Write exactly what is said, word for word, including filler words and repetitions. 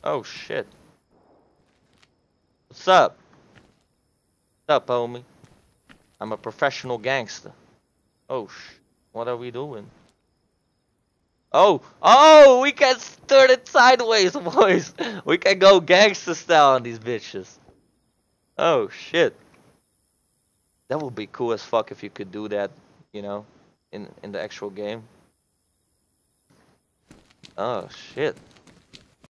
Oh shit. What's up? What's up, homie? I'm a professional gangster. Oh sh. What are we doing? Oh, oh, we can turn it sideways, boys. We can go gangster style on these bitches. Oh shit. That would be cool as fuck if you could do that, you know, in in the actual game. Oh shit.